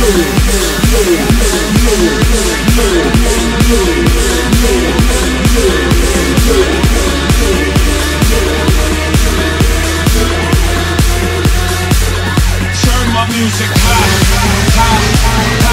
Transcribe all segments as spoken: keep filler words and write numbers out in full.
Turn my music high, high, high,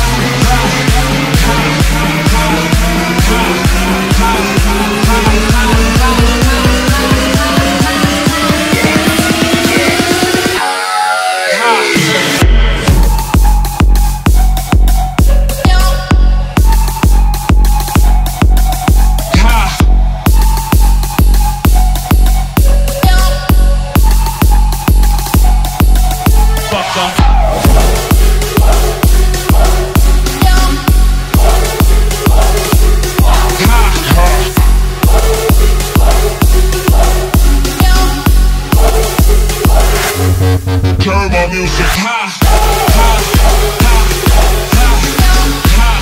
turn my music high, high, high, high, high,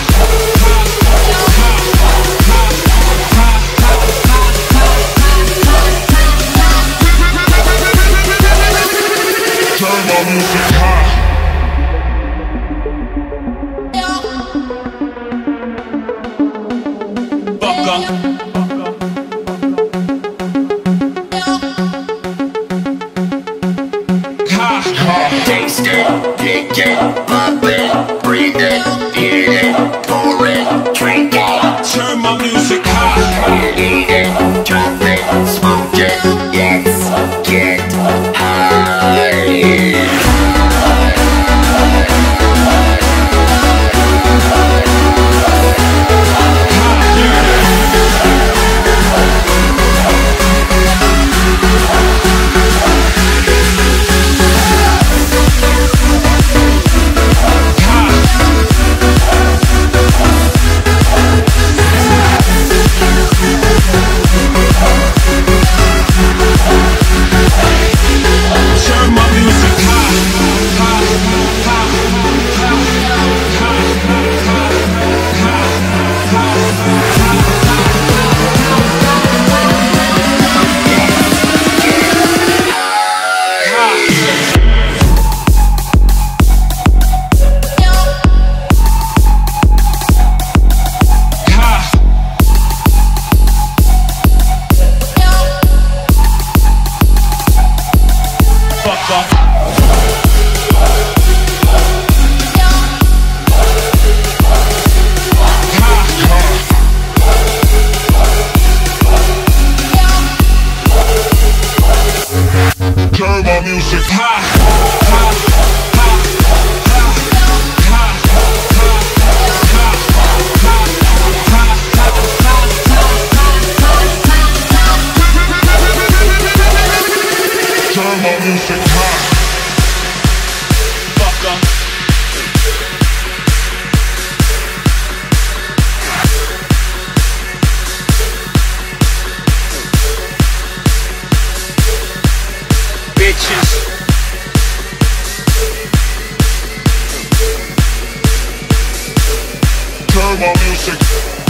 turn my music high. Bucka. Taste it, lick it, pop it, breathe it, eat it, pour it, drink it. Turn my music high. Eat it, drop it, smoke it, let's get high. Turn my music high. Turn my music high. Fucker. Bitches. Turn my music.